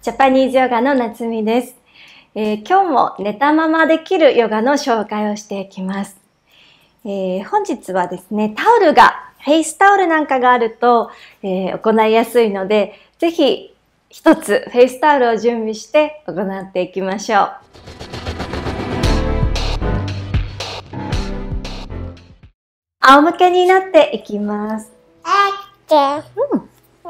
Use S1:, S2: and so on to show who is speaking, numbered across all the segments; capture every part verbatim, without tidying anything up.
S1: ジャパニーズヨガの夏美です、えー、今日も寝たままできるヨガの紹介をしていきます、えー、本日はですね、タオルが、フェイスタオルなんかがあると、えー、行いやすいので、ぜひ一つフェイスタオルを準備して行っていきましょう。仰向けになっていきます。うん、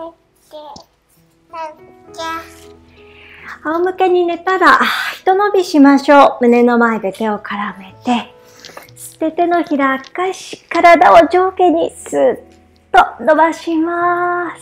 S1: 仰向けに寝たら、一伸びしましょう。胸の前で手を絡めて、吸って手のひら返し、体を上下にスッと伸ばします。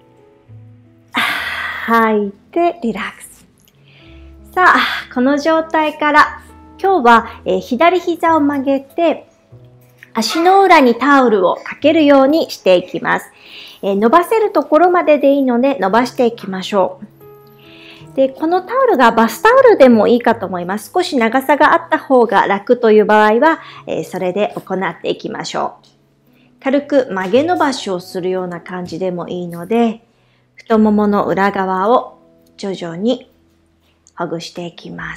S1: 吐いてリラックス。さあ、この状態から今日は、えー、左膝を曲げて、足の裏にタオルをかけるようにしていきます。えー、伸ばせるところまででいいので伸ばしていきましょう。で、このタオルがバスタオルでもいいかと思います。少し長さがあった方が楽という場合は、えー、それで行っていきましょう。軽く曲げ伸ばしをするような感じでもいいので、太ももの裏側を徐々にほぐしていきます。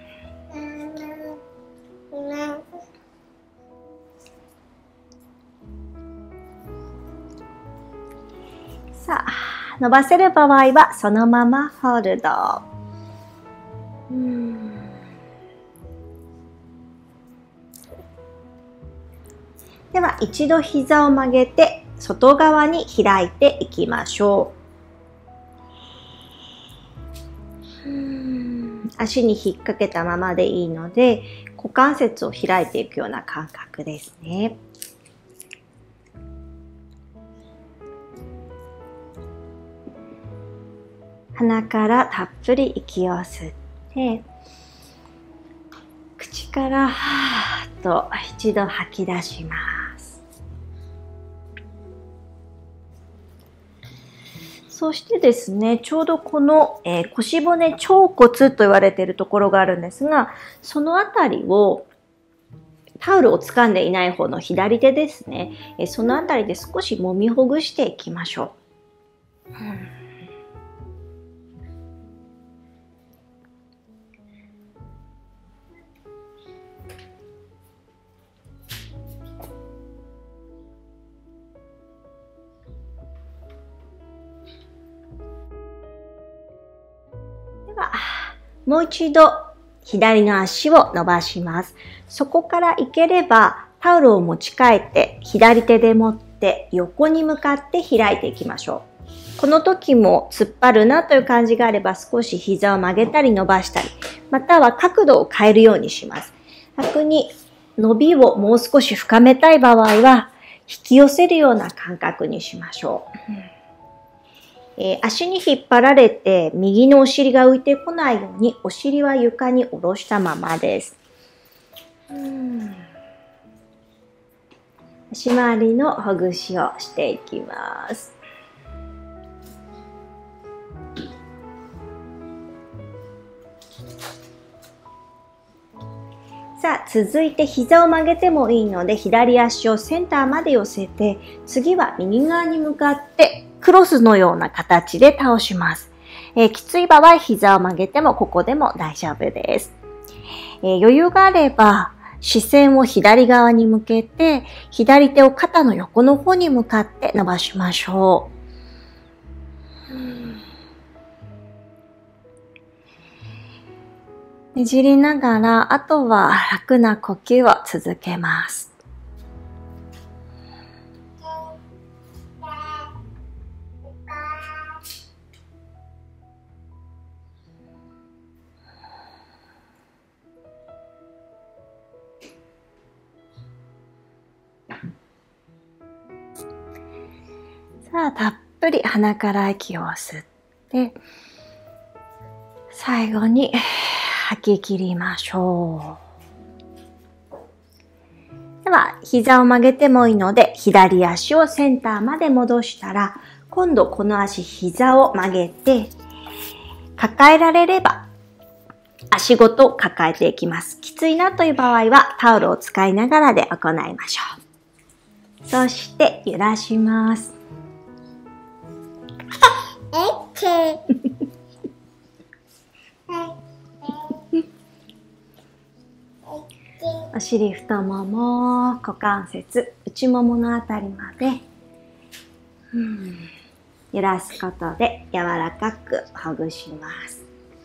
S1: さあ、伸ばせる場合はそのままホールド。うん、では一度膝を曲げて外側に開いていきましょう。うん、足に引っ掛けたままでいいので、股関節を開いていくような感覚ですね。鼻からたっぷり息を吸って、口からはーっと一度吐き出します。そしてですね、ちょうどこの、えー、腰骨腸骨と言われているところがあるんですが、そのあたりをタオルを掴んでいない方の左手ですね、えー、そのあたりで少し揉みほぐしていきましょう。うんもう一度左の足を伸ばします。そこからいければタオルを持ち替えて左手で持って横に向かって開いていきましょう。この時も突っ張るなという感じがあれば少し膝を曲げたり伸ばしたり、または角度を変えるようにします。逆に伸びをもう少し深めたい場合は引き寄せるような感覚にしましょう。えー、足に引っ張られて右のお尻が浮いてこないようにお尻は床に下ろしたままです。うん、足回りのほぐしをしていきます。さあ、続いて膝を曲げてもいいので左足をセンターまで寄せて、次は右側に向かってクロスのような形で倒します。えー、きつい場合、膝を曲げてもここでも大丈夫です。えー、余裕があれば、視線を左側に向けて、左手を肩の横の方に向かって伸ばしましょう。ねじりながら、あとは楽な呼吸を続けます。さあ、たっぷり鼻から息を吸って、最後に吐き切りましょう。では、膝を曲げてもいいので、左足をセンターまで戻したら、今度この足、膝を曲げて、抱えられれば、足ごと抱えていきます。きついなという場合は、タオルを使いながらで行いましょう。そして、揺らします。 お尻、太もも、股関節、内もものあたりまで、うん、揺らすことで柔らかくほぐします。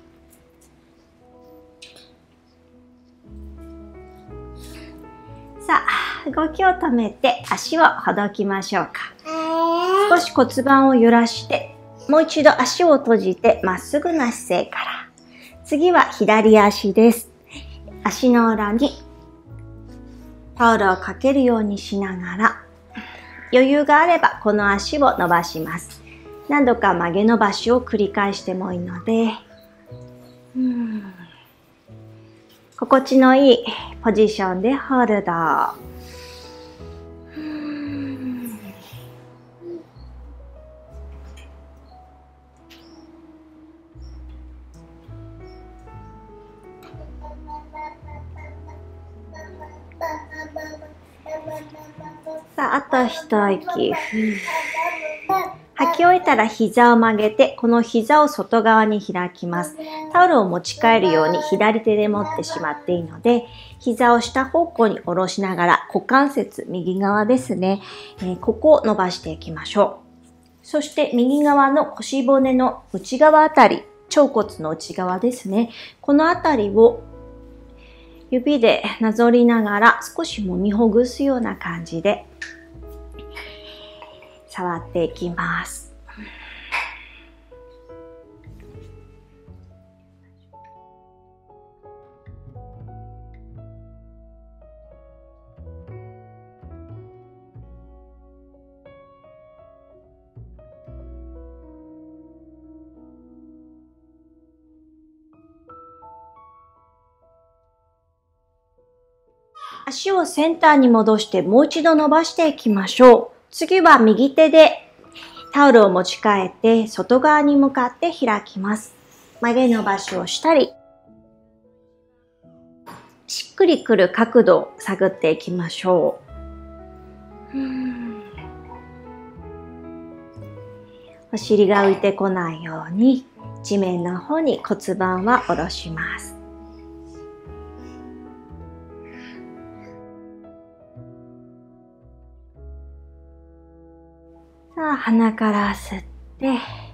S1: さあ、動きを止めて足をほどきましょうか。少し骨盤を揺らして、もう一度足を閉じてまっすぐな姿勢から。次は左足です。足の裏にタオルをかけるようにしながら、余裕があればこの足を伸ばします。何度か曲げ伸ばしを繰り返してもいいので、うん、心地のいいポジションでホールド。うん、さあ、あと一息。吐き終えたら膝を曲げて、この膝を外側に開きます。タオルを持ち替えるように左手で持ってしまっていいので、膝を下方向に下ろしながら、股関節右側ですね、えー、ここを伸ばしていきましょう。そして右側の腰骨の内側あたり、腸骨の内側ですね。このあたりを指でなぞりながら少し揉みほぐすような感じで触っていきます。足をセンターに戻してもう一度伸ばしていきましょう。次は右手でタオルを持ち替えて外側に向かって開きます。曲げ伸ばしをしたり、しっくりくる角度を探っていきましょう。うーん、お尻が浮いてこないように地面の方に骨盤は下ろします。さあ、鼻から吸って、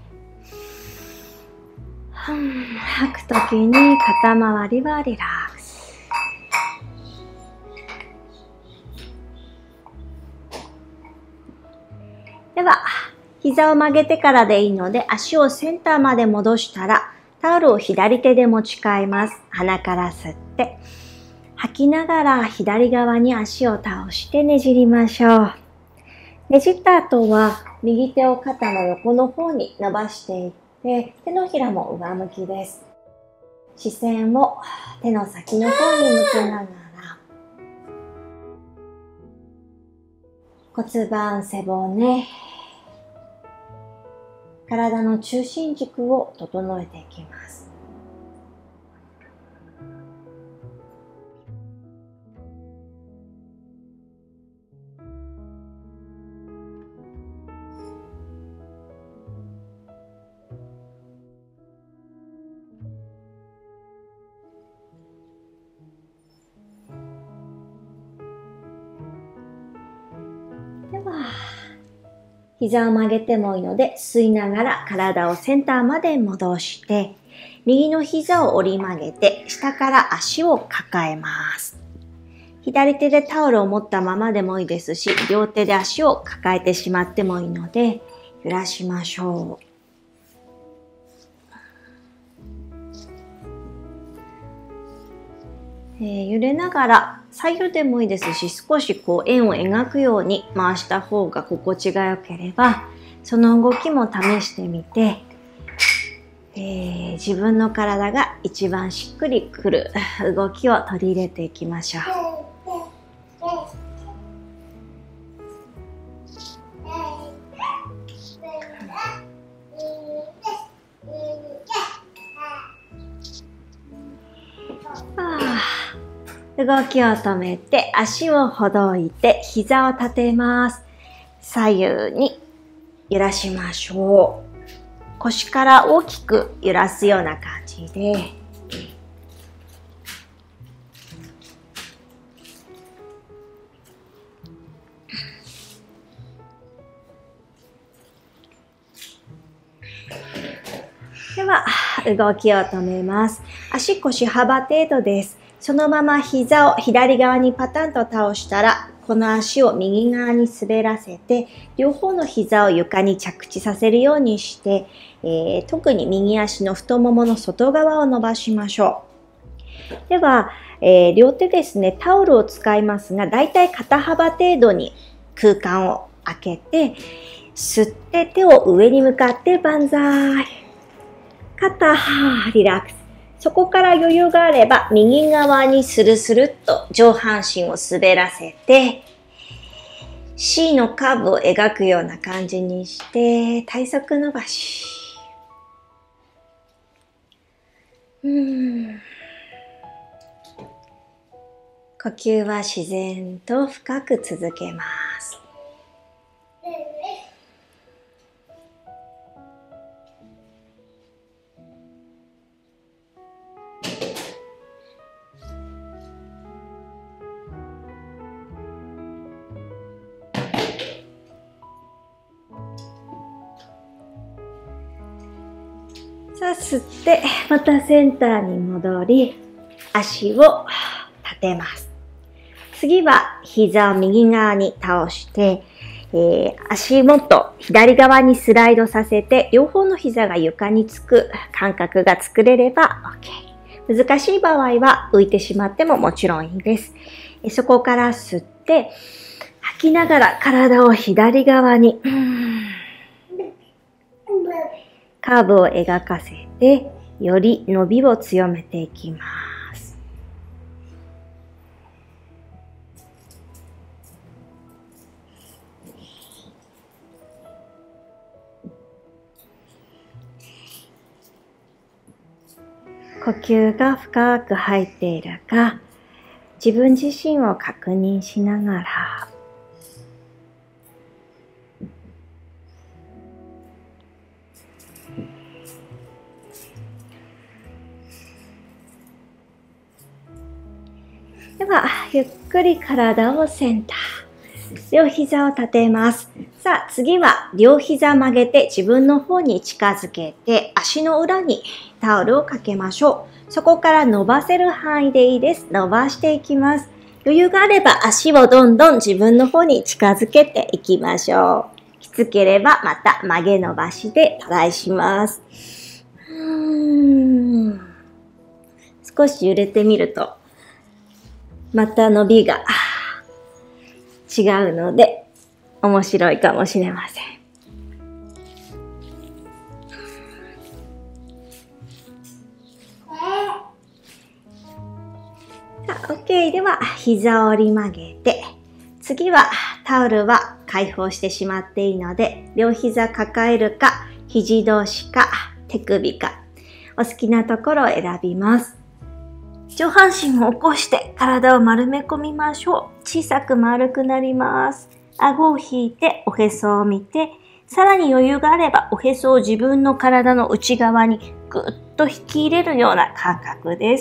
S1: 吐くときに肩周りはリラックス。では、膝を曲げてからでいいので、足をセンターまで戻したら、タオルを左手で持ち替えます。鼻から吸って、吐きながら左側に足を倒してねじりましょう。ねじった後は、右手を肩の横の方に伸ばしていって、手のひらも上向きです。視線を手の先の方に向けながら、骨盤、背骨、体の中心軸を整えていきます。では、膝を曲げてもいいので、吸いながら体をセンターまで戻して、右の膝を折り曲げて、下から足を抱えます。左手でタオルを持ったままでもいいですし、両手で足を抱えてしまってもいいので、揺らしましょう。えー、揺れながら左右でもいいですし、少しこう円を描くように回した方が心地が良ければ、その動きも試してみて、えー、自分の体が一番しっくりくる動きを取り入れていきましょう。動きを止めて足をほどいて膝を立てます。左右に揺らしましょう。腰から大きく揺らすような感じで、 では、動きを止めます。足腰幅程度です。そのまま膝を左側にパタンと倒したら、この足を右側に滑らせて、両方の膝を床に着地させるようにして、えー、特に右足の太ももの外側を伸ばしましょう。では、えー、両手ですね、タオルを使いますが、だいたい肩幅程度に空間を空けて、吸って手を上に向かって万歳。肩、リラックス。そこから余裕があれば、右側にスルスルっと上半身を滑らせて、C のカーブを描くような感じにして、体側伸ばし。うーん。呼吸は自然と深く続けます。さあ、吸って、またセンターに戻り、足を立てます。次は膝を右側に倒して、えー、足元左側にスライドさせて、両方の膝が床につく感覚が作れれば OK。難しい場合は浮いてしまってももちろんいいです。そこから吸って、吐きながら体を左側に、カーブを描かせて、より伸びを強めていきます。呼吸が深く入っているか、自分自身を確認しながら、では、ゆっくり体をセンター。両膝を立てます。さあ、次は両膝曲げて自分の方に近づけて、足の裏にタオルをかけましょう。そこから伸ばせる範囲でいいです。伸ばしていきます。余裕があれば足をどんどん自分の方に近づけていきましょう。きつければまた曲げ伸ばしでトライします。うーん。少し揺れてみると、また伸びが違うので面白いかもしれません。さあ、OK。では、膝を折り曲げて、次はタオルは解放してしまっていいので、両膝抱えるか、肘同士か、手首か、お好きなところを選びます。上半身を起こして体を丸め込みましょう。小さく丸くなります。顎を引いておへそを見て、さらに余裕があればおへそを自分の体の内側にぐっと引き入れるような感覚です。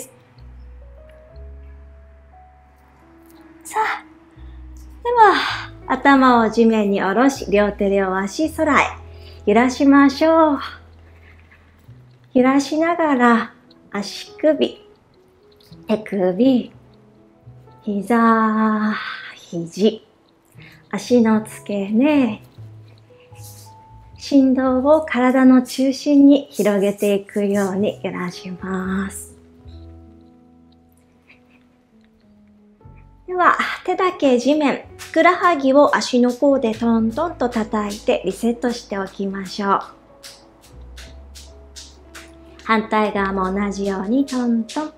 S1: さあ、では頭を地面に下ろし、両手両足空へ揺らしましょう。揺らしながら足首、手首、膝、肘、足の付け根、振動を体の中心に広げていくように揺らします。では、手だけ地面、ふくらはぎを足の甲でトントンと叩いてリセットしておきましょう。反対側も同じようにトントン。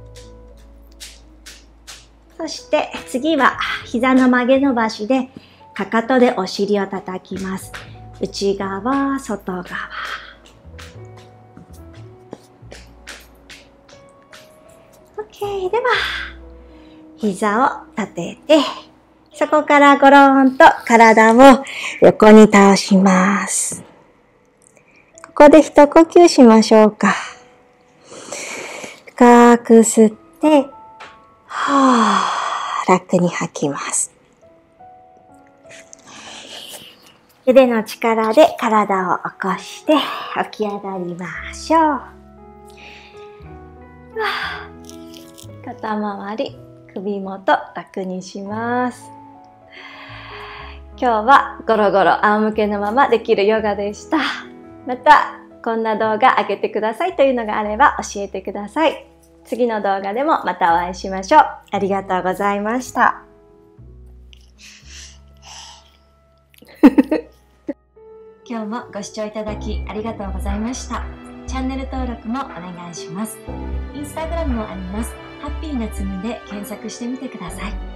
S1: そして次は膝の曲げ伸ばしでかかとでお尻を叩きます。内側、外側。OK。では、膝を立てて、そこからゴローンと体を横に倒します。ここで一呼吸しましょうか。深く吸って、はぁ、楽に吐きます。 腕の力で体を起こして起き上がりましょう。肩周り、首元楽にします。今日はゴロゴロ仰向けのままできるヨガでした。またこんな動画上げてくださいというのがあれば教えてください。次の動画でもまたお会いしましょう。ありがとうございました。今日もご視聴いただきありがとうございました。チャンネル登録もお願いします。インスタグラムもあります。ハッピーなつみで検索してみてください。